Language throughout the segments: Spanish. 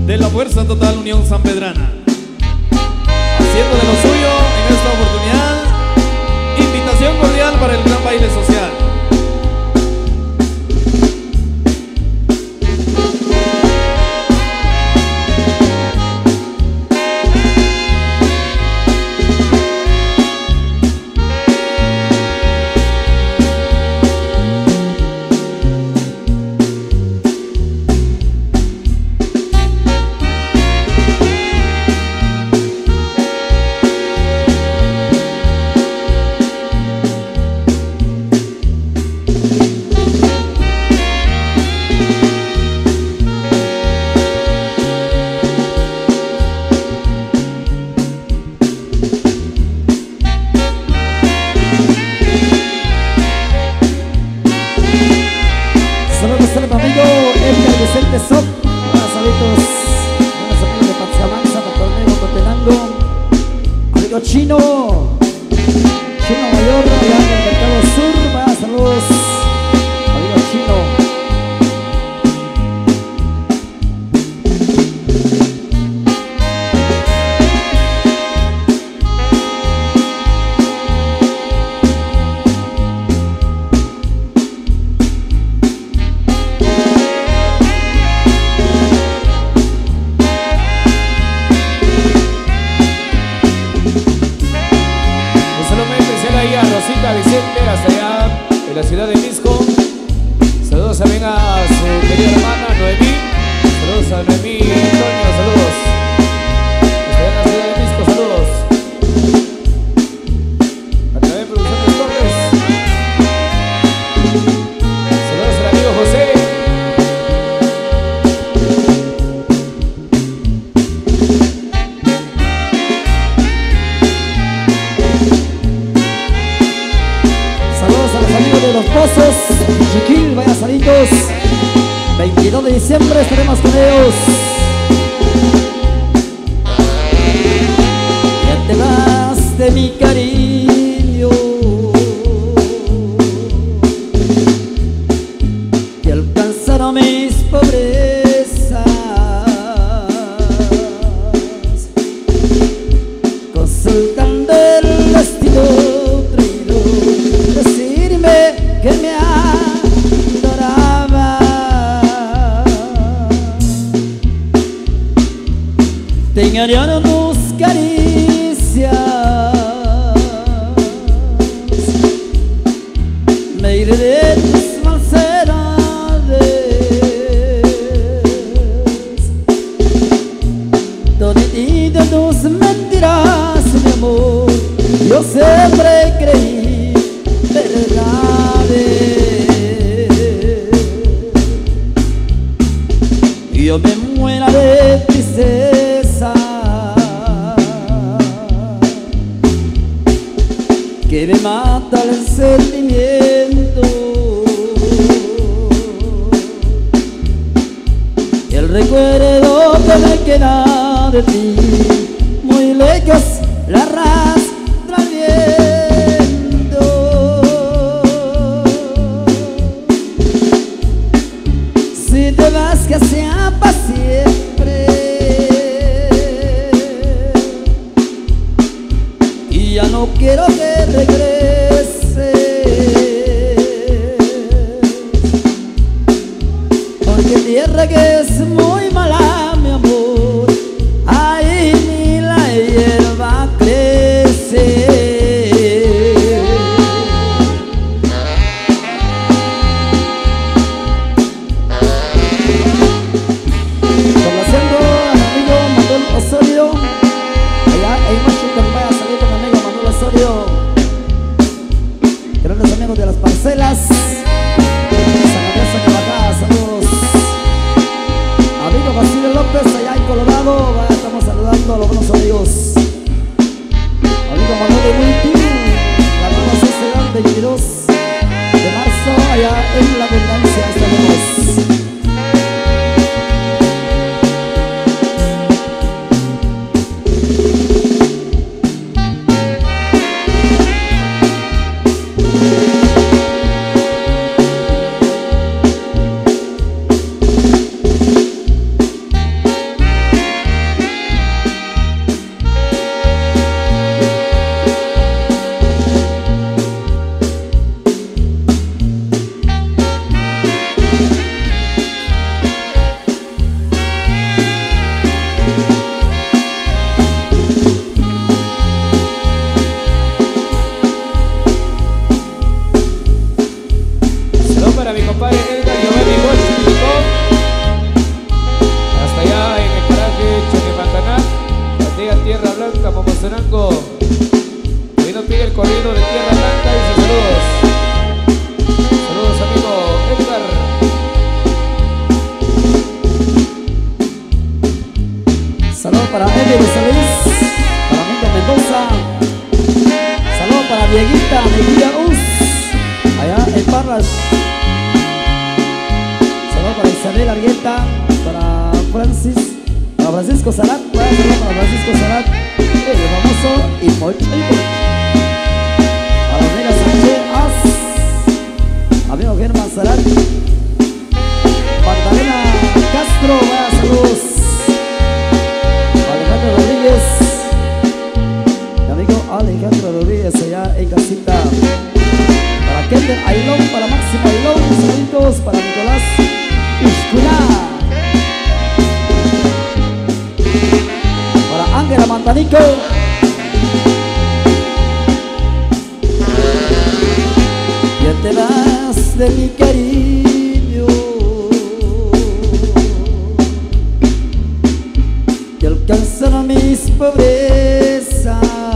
de la Fuerza Total Unión Sanpedrana, haciendo de lo suyo en esta oportunidad. Invitación cordial para el gran baile social. Chino Mayor, allá en el Mercado Sur, va, saludos, amigo Chino. Vicente, hasta allá en la ciudad de Misco. Saludos también a su querida hermana Noemí. Saludos a Noemí y Antonio, saludos. Hasta allá en la ciudad de Misco, saludos. A través de Producciones Torres. Saludos al amigo José. De los Pozos, Chiquil, vaya salidos. 22 de diciembre estaremos con ellos. Ya te vas de mi cariño, te alcanzaron mis pobrezas, consultando el destino que me adoraba. Te engañaron tus caricias, me iré de tus falsedades, donde de tus mentiras, mi amor, yo siempre creí verdades. Yo me muera de tristeza, que me mata el sentimiento, el recuerdo que me queda de ti, muy lejos la arrastra el viento. Si te vas que sea para siempre, y ya no quiero que regreses, porque tierra que es muy mala, mi amor, ahí ni la hierba crece. Grandes amigos de las parcelas, San Andrés, saludos. Neguita, Neguilla Us, allá en Parras. Saludos para Isabel Argueta, para Francisco Sarat, para Francisco Sarat, el famoso y Mocho. A la amiga Sánchez As, amigo Germán Sarat, Magdalena Castro, vaya saludos. Alejandro Rodríguez, mi amigo Alejandro Rodríguez allá en casita. Para Kender Ailón, para Máximo Ailón, saluditos para Nicolás Ishkuna. Para Ángela Mantanico. Ya te vas de mi cariño y alcanzan mis pobrezas,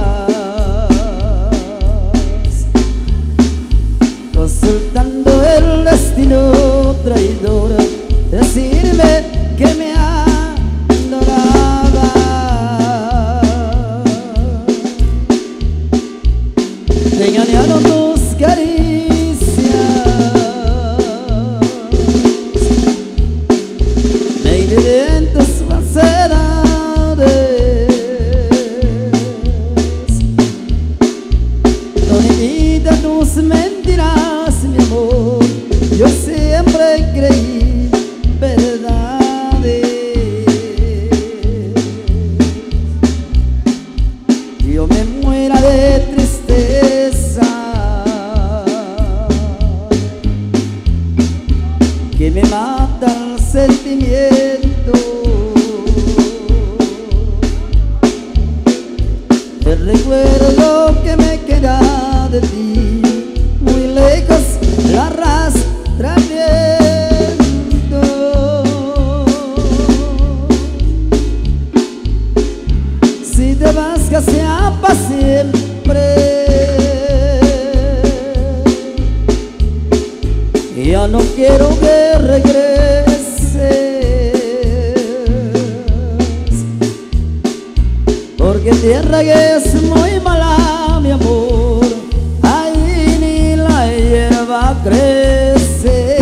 consultando el destino traidor, decirme que me adoraba, te engañaron tus caricias, me hirieron en tus falsedades, no imitan tus mentiras, mi amor, yo siempre creí verdades. Yo me muera de tristeza, que me mata el sentimiento, el recuerdo que me queda de ti, muy lejos la arrastra el viento. Si te vas que sea para siempre, ya no quiero que regreses, porque tierra que es muy mala, mi amor, ahí ni la hierba crece.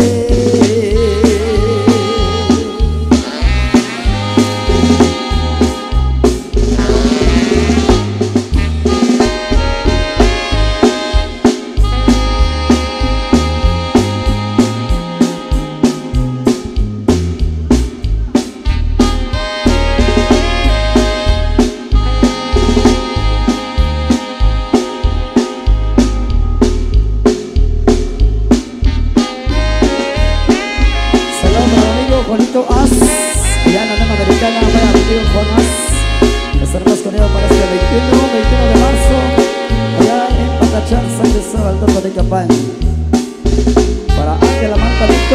Juanito As, allá en la Unión Americana, vaya amigo Juan As. Estaremos con ellos para este 21 de marzo, allá en Patachán, San Cristóbal, Alto de Capán. Para Ángela Mantanito,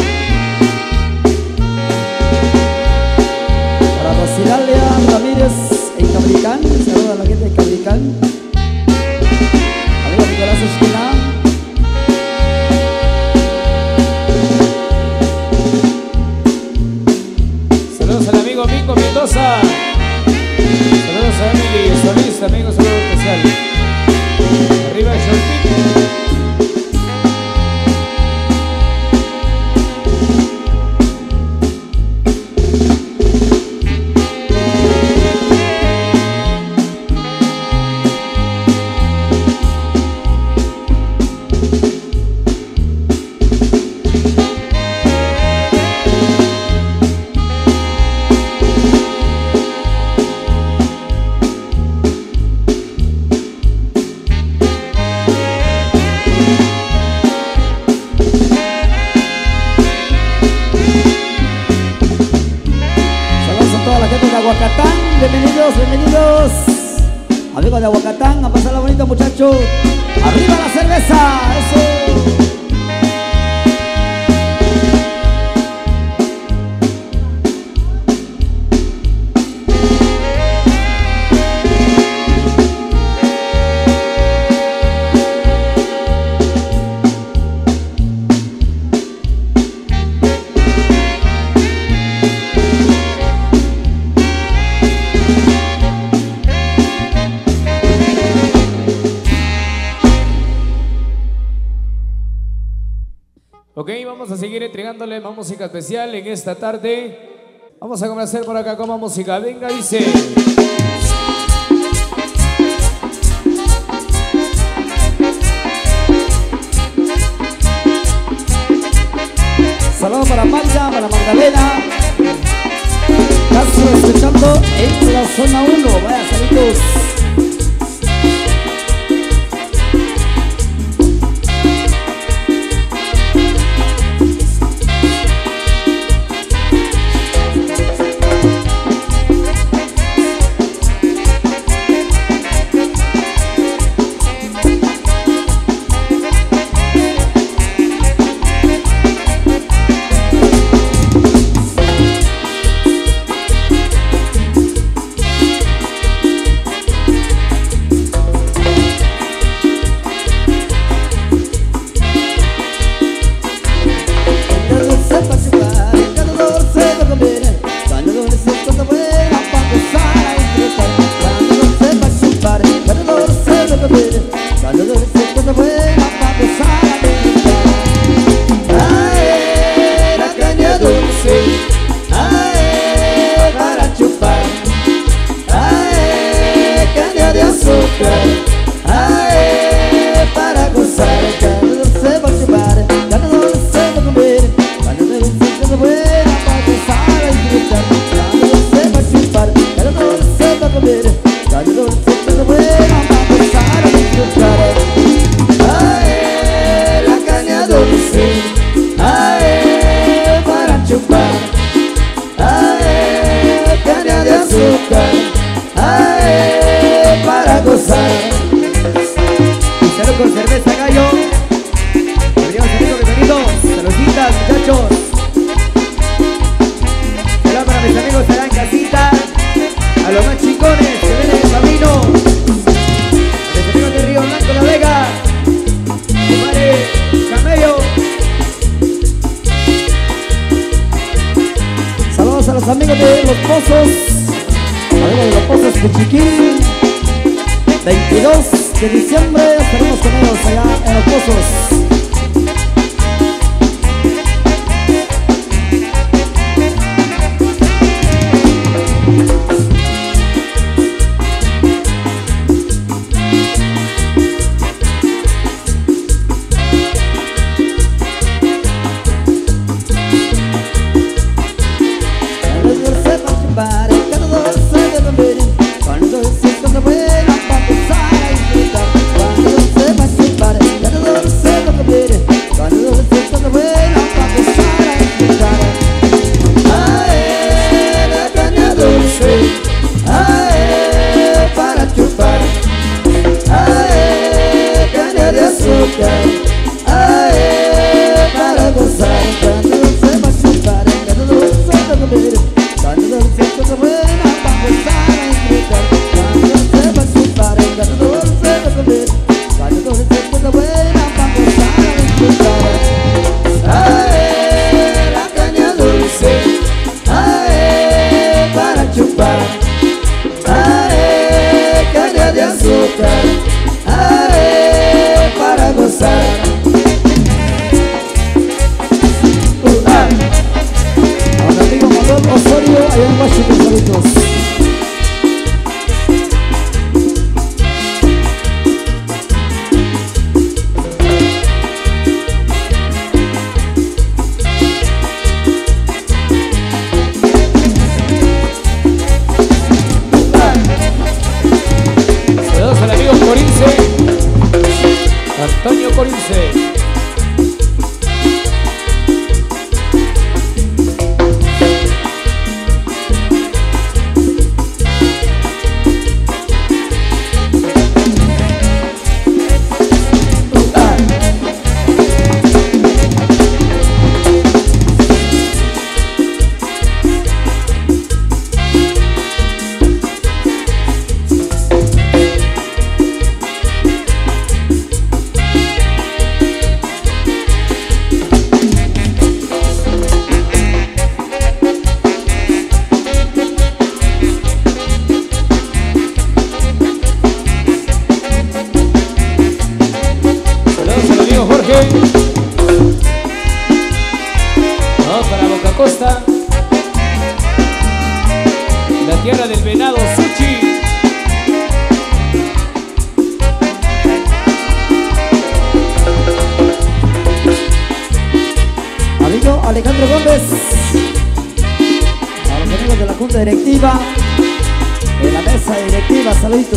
para Rosidalia Ramírez en Cabricán, saludos a la gente de Cabricán. Amigo Nicolás Esquina. Saludos al amigo Mingo Mendoza. Saludos a Emily Solís, amigo, saludo especial. Arriba Shortito. Aguacatán, bienvenidos, bienvenidos. Amigos de Aguacatán, a pasarla bonito, muchachos. ¡Arriba la cerveza! ¡Eso! vamos a seguir entregándole más música especial en esta tarde. Vamos a comenzar por acá con más música. Venga, dice. Saludos para Maya, para Magdalena. Estás escuchando en la zona 1. Vaya, saludos. Con cerveza gallo. Bienvenidos amigos, bienvenidos. Saluditas muchachos. Saludos para mis amigos allá en casita. A los más chingones que vienen en camino. A mis amigos de Río Blanco, La Vega. Compadre Camello. Saludos a los amigos de Los Pozos. Amigos de Los Pozos Cuchiquín. 22 de diciembre estaremos con ellos allá en Los Pozos. Cuando Saludos para Boca Costa, la tierra del venado Suchi. Amigo Alejandro Gómez, a los amigos de la Junta Directiva, de la Mesa Directiva, saluditos.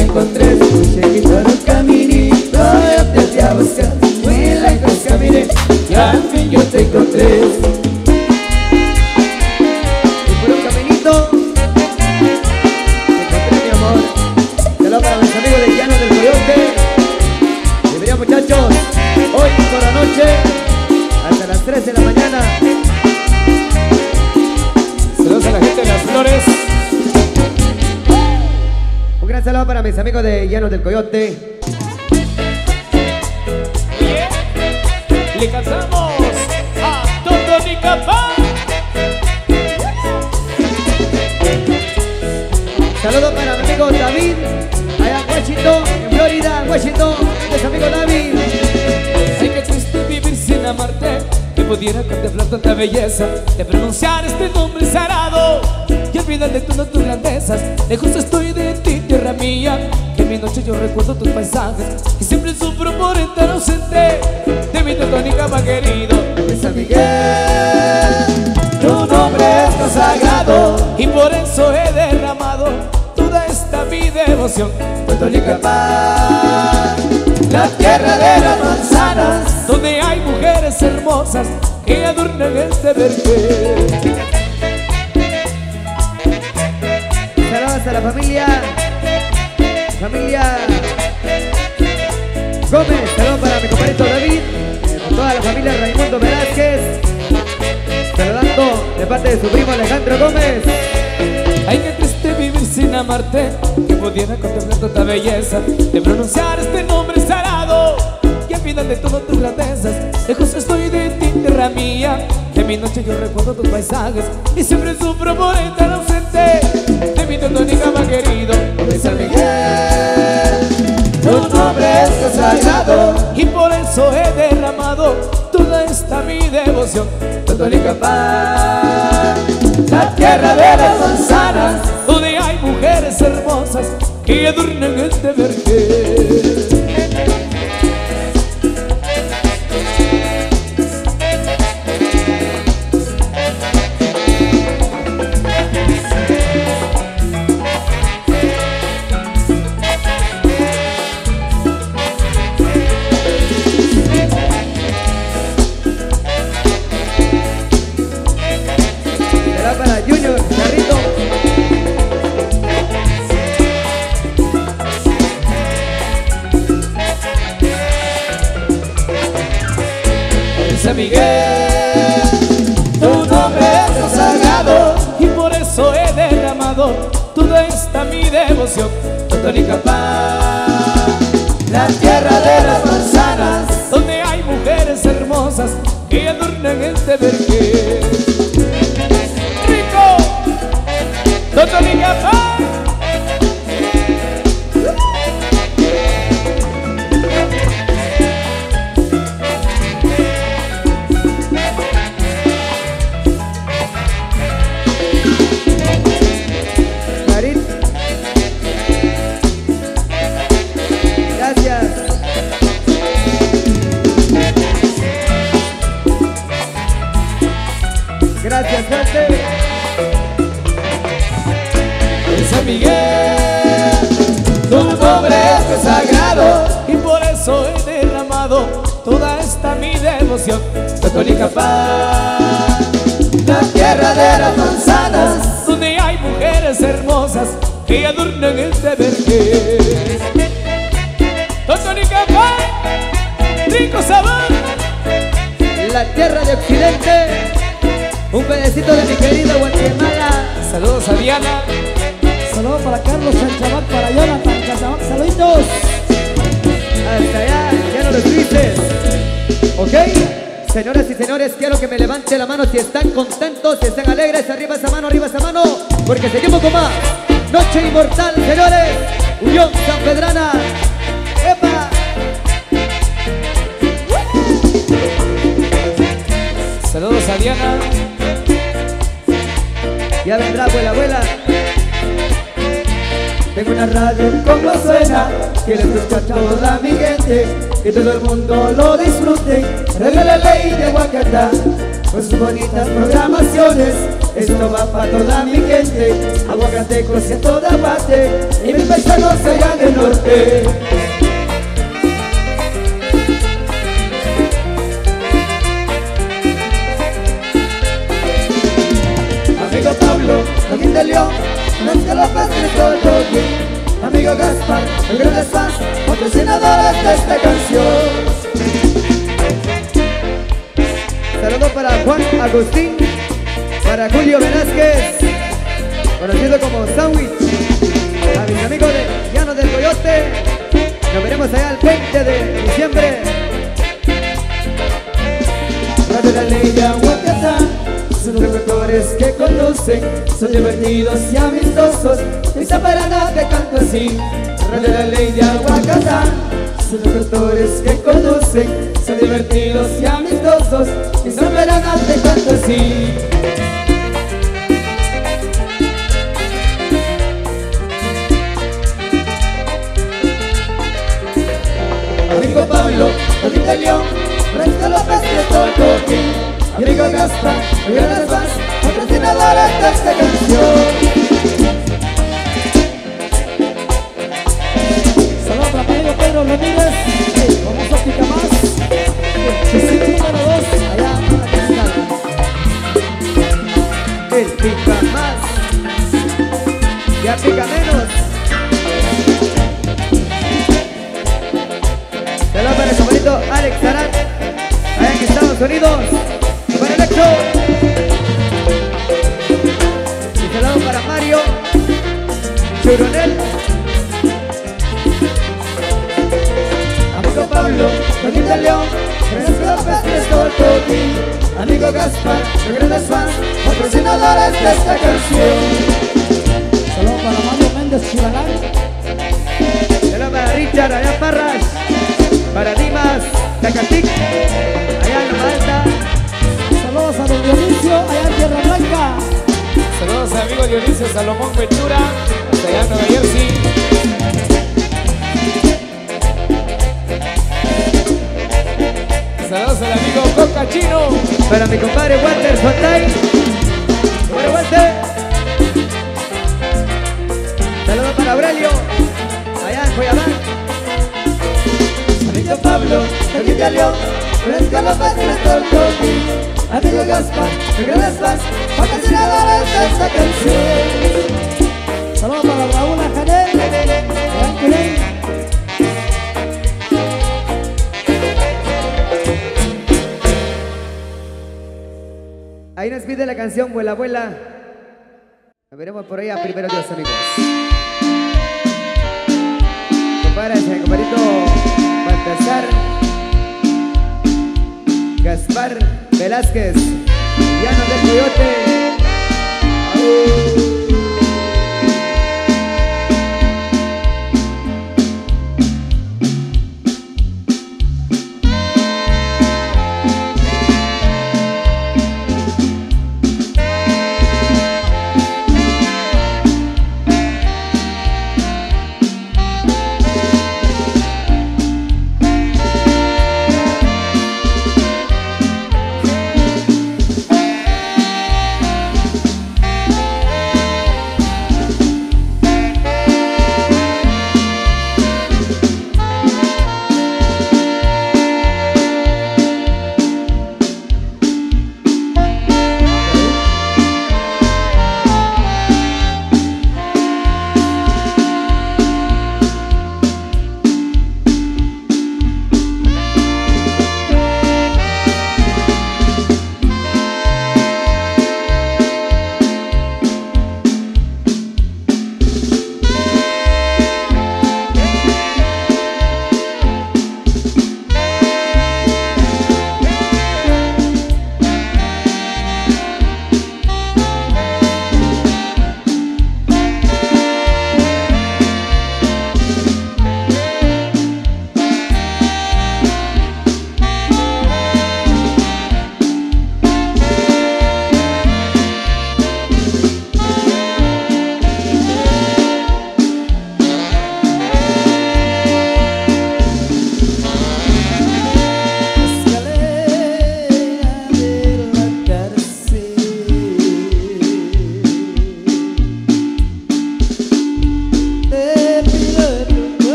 te encontré. Llegué por un caminito, yo te fui a buscar. Muy lejos caminé y al fin yo te encontré. Y por un caminito te encontré, mi amor. Saludos para mis amigos de Llano del Coyote. Bienvenidos, muchachos. Hoy por la noche hasta las 3 de la mañana. Saludos a la gente de Las Flores. Un gran saludo para mis amigos de Llano del Coyote. Le cantamos a Totonicapán. Saludos para mi amigo David, allá en Washington, en Florida, Washington. Es amigo David. Ay, qué triste vivir sin amarte, que pudiera contemplar tanta belleza, de pronunciar este nombre sagrado y olvidar de todas tus grandezas. Lejos estoy de ti, tierra mía, que en mi noche yo recuerdo tus paisajes y siempre sufro por estar ausente de mi Totonicapán querido. De San Miguel, tu nombre es consagrado Y por eso he derramado toda esta mi devoción. Totonicapán, la tierra de las manzanas, donde hay mujeres hermosas que adornan este verde. saludos a la familia Gómez. Saludos para mi compadrito David, por toda la familia Raimundo Velázquez. Saludando de parte de su primo Alejandro Gómez. Ay, qué triste vivir sin amarte, que pudiera contemplar tanta belleza, de pronunciar este nombre sagrado y al final de todas tus grandezas. Lejos estoy de ti, tierra mía, que en mi noche yo recuerdo tus paisajes y siempre sufro por estar ausente de mi Totonicapán querido. De San Miguel, tu nombre es consagrado Y por eso he derramado toda esta mi devoción. Totonicapán, la tierra de las manzanas, Donde hay mujeres hermosas que adornan este verde. será para Junior Carrito. De San Miguel, tu nombre es consagrado y por eso he derramado toda esta mi devoción. Totonicapán, la tierra de las manzanas, Donde hay mujeres hermosas que adornan este verde. ¡Rico! Totonicapán. Marín. Gracias. Gracias, gente. De San Miguel, tu nombre es consagrado y por eso he derramado toda esta mi devoción. Totonicapán, la tierra de las manzanas, Donde hay mujeres hermosas que adornan este verde. Totonicapán, rico sabor. la tierra de Occidente. Un pedacito de mi querido Guatemala. Saludos a Diana. Saludos para Carlos Chanchabac, para Jonathan Casabac, saluditos. Hasta allá, ya no lo dices. ¿Ok? Señoras y señores, quiero que me levante la mano si están contentos, si están alegres. Arriba esa mano, porque seguimos con más. Noche Inmortal, señores. Unión Sanpedrana. ¡Epa! Saludos a Diana. Ya vendrá, abuela. Tengo una radio como suena, que le escucha a toda mi gente, que todo el mundo lo disfrute. Regala la ley de Huacatá, con sus bonitas programaciones. Esto va para toda mi gente, aguacatecos en toda parte, y mis paisanos allá del norte. Amigo Pablo, Joaquín de León, Francisco López, Cristóbal Toquín, amigo Gaspar, el grandes fans, patrocinadores de esta canción. Saludos para Juan Agustín, para Julio Velázquez, conocido como Sandwich, a mis amigos de Llano del Coyote. Nos veremos allá el 20 de diciembre. Radio La Ley de Aguacatán, son locutores que conducen, son divertidos y amistosos, esa parada te canto así. Radio La Ley de Aguacatán, son locutores que conducen, son divertidos y amistosos, esa parada te canto así. Amigo Pablo, Joaquín de León, Francisco López, Cristóbal Toquín, amigo Gaspar, el grandes fans, patrocinadores de esta canción. Saludos para mi amigo Pedro Ramírez, el famoso Pica Más, Chisito número 2, allá para Cristal. El Pica Más, ya pica menos. Saludos para el compañero Alex Arat, allá en Estados Unidos, para el Electro. Y saludos para Mario Churonel, amigo Pablo, Joaquín de León, Francisco López, Cristóbal Toquín, amigo Gaspar, los grandes fans, patrocinadores de esta canción. Saludos para Mario Méndez Chivalán. Saludos para Richard allá en Parras, para Dimas Tacatic, allá en Malta. Saludos a don Dionisio, allá en Tierra Blanca. Saludos a amigo Dionisio Salomón Ventura, hasta allá en Nueva Jersey. Saludos al amigo Coca Chino. Para mi compadre Walter Fontay. Compadre Walter. Saludos para Aurelio, allá en Coyamán. Amigo Pablo, Joaquín de León, Francisco López, Cristóbal Toquín, amigo Gaspar, el grandes fans, patrocinadores de esta canción. Saludos para Raúl Ajanel, Gran Culén. Ahí nos pide la canción Vuela, Vuela. Nos veremos por allá, primero Dios, amigos. Compadrito Baltasar Gaspar Velázquez, Llano del Coyote.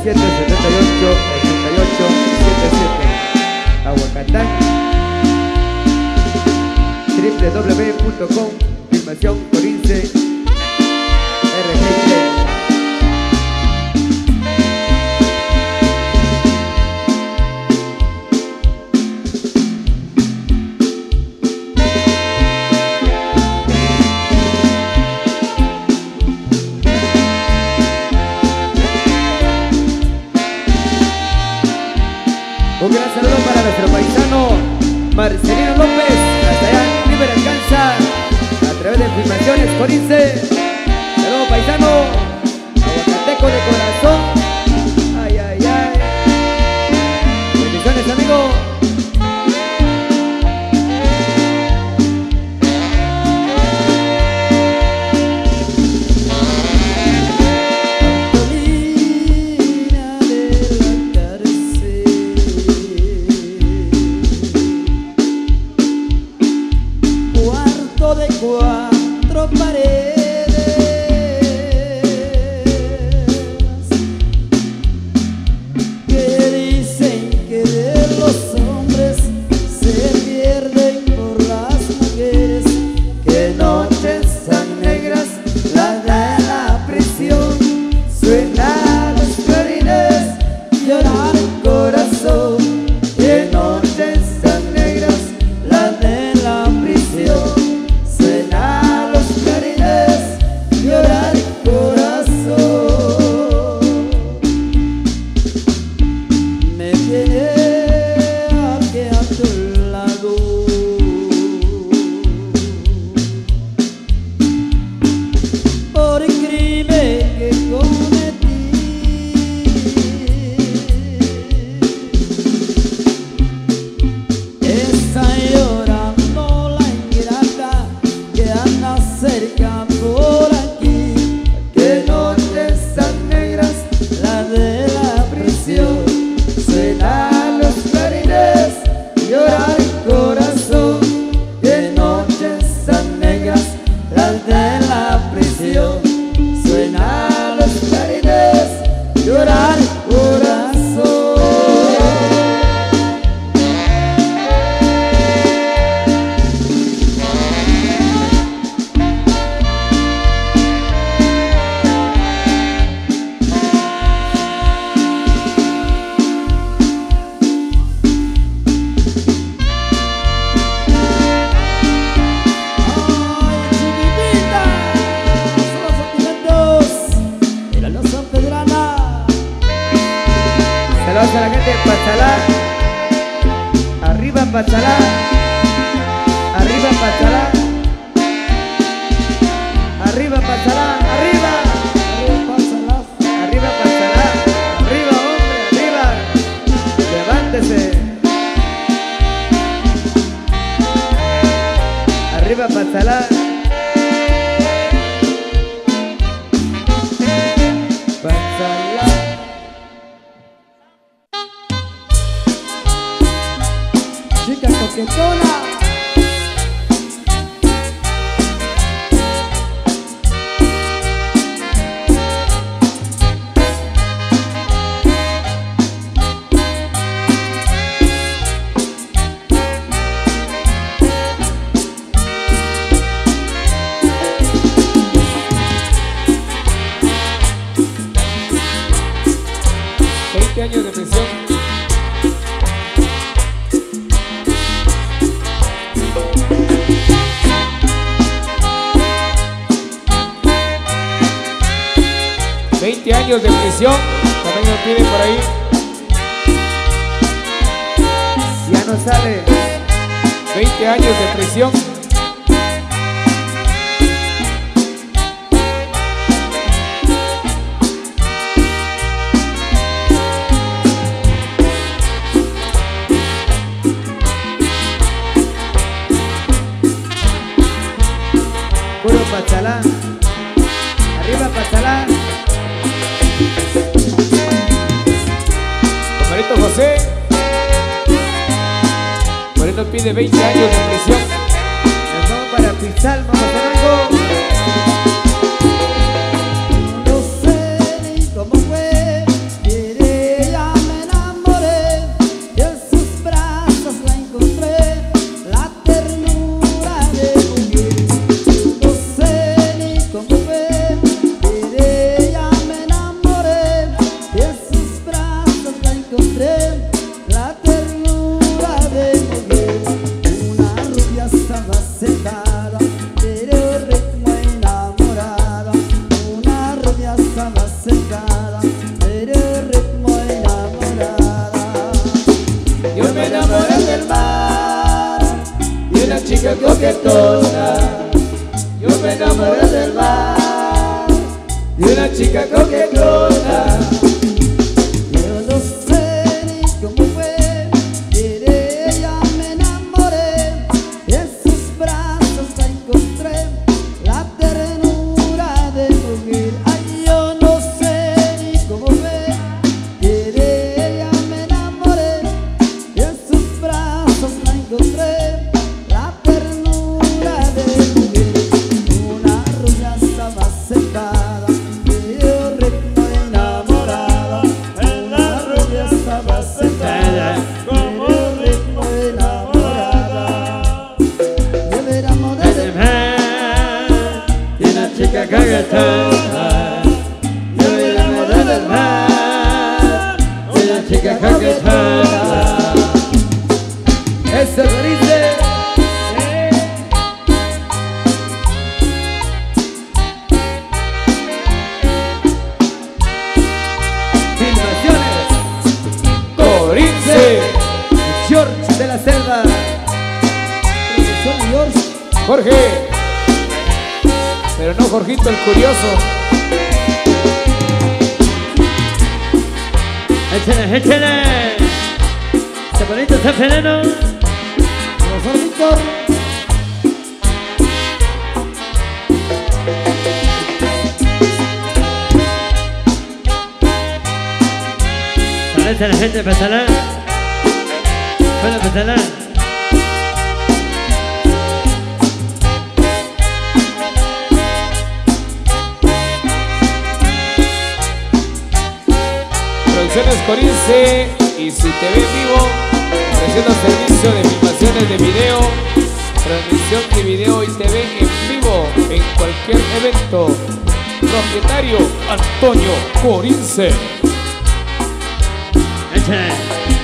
Aguacatán, www.com, Filmación Corince, RG. Un gran saludo para nuestro paisano Marcelino López, hasta allá en Libre Alcanza, a través de Filmaciones Corince. Saludo paisano, aguacateco de corazón. Ay, ay, ay. Bendiciones, amigo. De cuatro paredes que dicen que de los hombres se pierden por las mujeres, que noches tan negras las de la prisión, suena los clarines, llorar el corazón, que noches tan negras las de la prisión. Llorar el corazón, me tiene aquí a tu lado, por el crimen que cometí. Está llorando la ingrata que anda cerca por aquí, que noches tan negras la de la prisión, suenan los clarines, llora el corazón, que noches tan negras las de la prisión, suenan los clarines, llora el corazón. Saludos a la gente de Pachalá. Arriba Pachalá. Arriba Pachalá. Arriba Pachalá. Arriba. Arriba Pachalá. Arriba, hombre, arriba. Levántese. Arriba Pachalá. Pachalá. Chica coquetona. Años de prisión. Años de prisión, también nos piden por ahí. Ya no sale. 20 años de prisión. Puro Pachalá. Arriba Pachalá. Compadrito José. Por eso pide 20 años de prisión. Nos vamos para Pizal, vamos a hacer algo. No sé ni cómo fue, chica coquetona. Yo me enamoré del mar, de una chica coquetona. Yo no sé ni cómo fue, que de ella me enamoré, y en sus brazos la encontré, la ternura de mujer. Ay, yo no sé ni cómo fue, que de ella me enamoré, y en sus brazos la encontré, la ternura de mujer. Una rubia estaba sentada, y yo ritmo enamorada. Una rubia estaba sentada, y yo ritmo enamorada. Yo me enamoré de una chica coquetona. Yo me enamoré del mar, de una chica coquetona. Eso lo dice. Filmaciones Corince, George de la Selva. producción George. Jorge, pero no Jorgito el curioso. Échale, échale. Chaparrito está veneno. Profesor Víctor. Parece la gente petalán. Bueno, petalán. Producciones Corince y su TV en vivo, ofreciendo servicio de filmaciones de video, transmisión de video y TV en vivo en cualquier evento. Propietario Antonio Corince. Échale.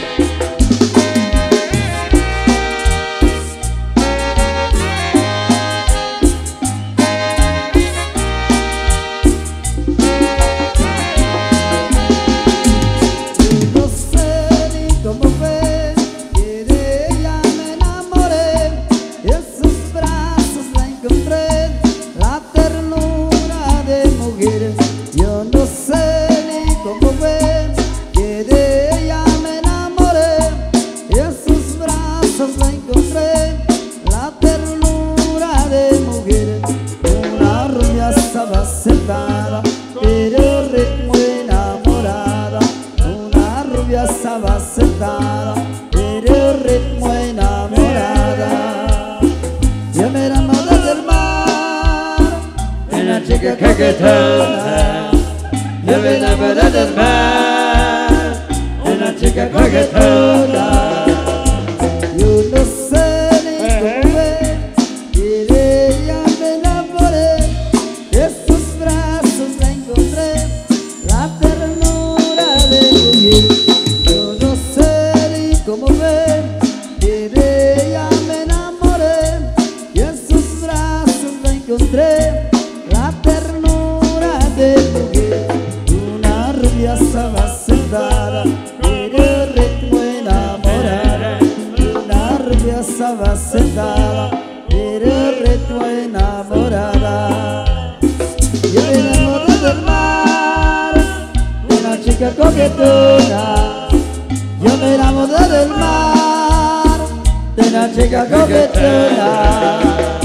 No sé ni cómo fue, que de ella me enamoré, y en sus brazos la encontré, la ternura de mujer. Yo no sé ni cómo fue, que de ella me enamoré, y en sus brazos la encontré, la ternura de mujer. Una rubia estaba sentada, pero ritmo enamorada. Una rubia estaba sentada, pero ritmo enamorada. Yo me enamoré del mar, de una chica coquetona. Yo me enamoré del mar, de una chica coquetona. Yo no sé ni cómo fue, que de ella me enamoré, de sus brazos la encontré, la ternura de mujer. Yo no sé ni cómo fue, que de ella me enamoré, y en sus brazos la encontré, la ternura de mujer. Una rubia estaba sentada, pero ritmo enamorada. Una rubia estaba sentada, pero ritmo enamorada. Yo me enamoré del mar, de una chica coquetona. Yo me enamoré del mar, de una chica coquetona.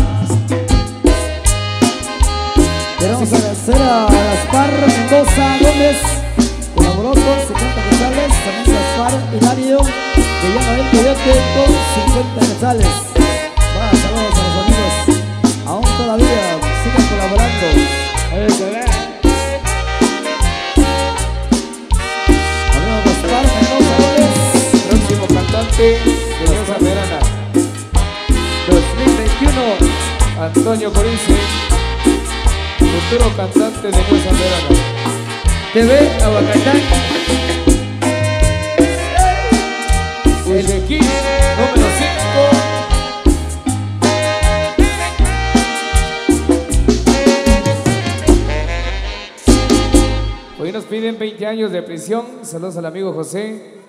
Queremos agradecer a Gaspar Mendoza Gómez, colaboró con 50 quetzales, también Gaspar Hilario, que llama el Coyote con 50 quetzales. Buenas saludos a los amigos, aún todavía sigan colaborando. Amigo Gaspar Mendoza Gómez, Próximo cantante de Diosa Verana, 2021. Antonio Corince. Futuro cantante de Diosa Verana. TV Aguacatán. Ezequiel, número 5. Hoy nos piden 20 años de prisión. Saludos al amigo José.